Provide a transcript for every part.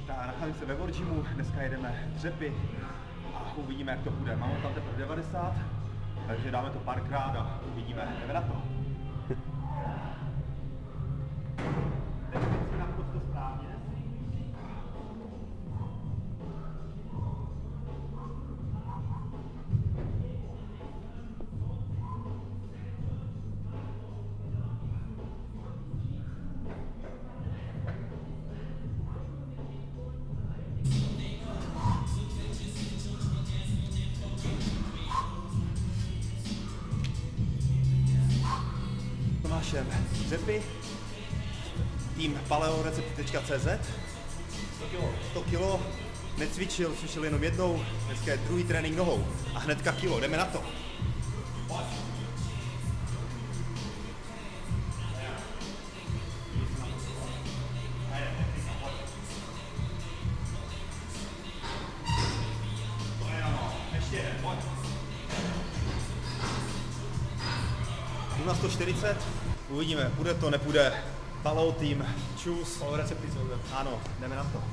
Tak, nacházím se ve Wargymu, dneska jedeme dřepy a uvidíme, jak to bude. Máme tam teprve 90, takže dáme to párkrát a uvidíme, jdeme na to. Tomášem dřepy, tým paleorecepty.cz, 100 kg, necvičil, cvičil jenom jednou, dneska je druhý trénink nohou a hnedka kilo, jdeme na to. Jdu na 140, uvidíme, půjde to, nepůjde. Paleo tým, čus. Paleo recepty, co to? Ano, jdeme na to.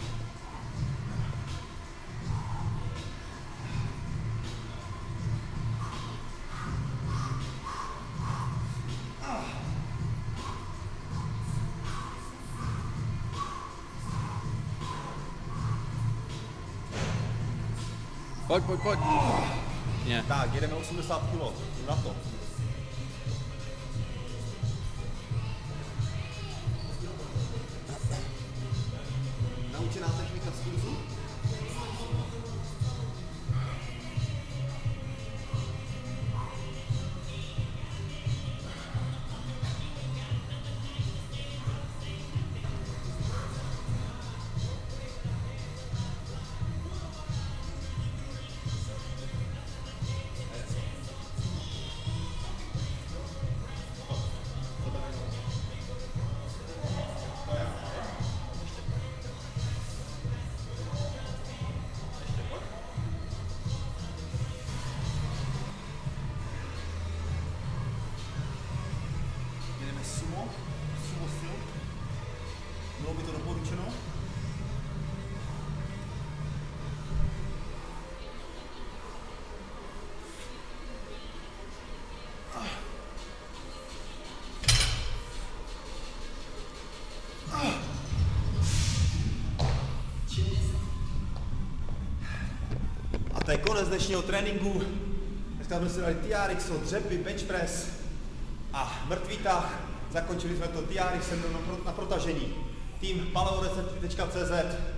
Pojď. Yeah. Tak, jedeme 80 kg, jdu na to. Naučená technika z kurzu? Sumo sil. Bylo by to doporučeno. A to je konec dnešního tréninku. Dneska jsme si dali TRX, dřepy, bench press a mrtvý tah. Zakončili jsme to TRX na protažení. Tým paleorecepty.cz